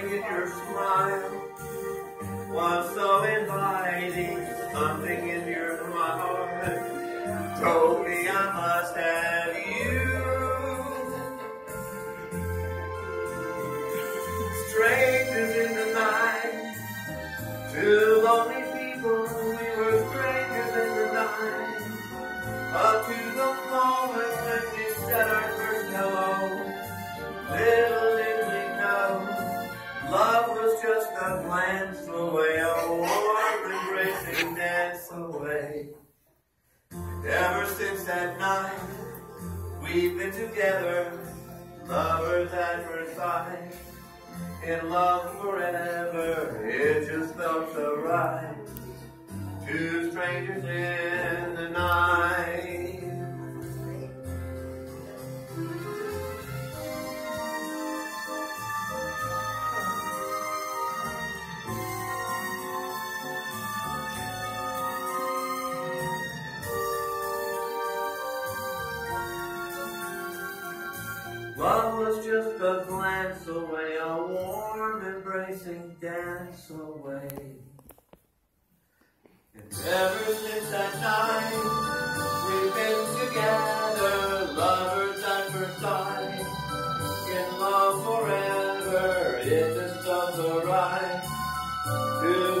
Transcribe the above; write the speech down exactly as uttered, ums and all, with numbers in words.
Something in your smile was so inviting. Something in your heart told me I must have you. Strangers in the night, two lonely people, we were strangers in the night. Up to the moment when we said our first hello. Little did we know, love was just a glance away, a warm embracing dance away. And ever since that night, we've been together, lovers at first sight. In love forever, it just felt so right. Two strangers in the night. Love was just a glance away, a warm embracing dance away. And ever since that night, we've been together, lovers at first sight. In love forever, it just felt so right. To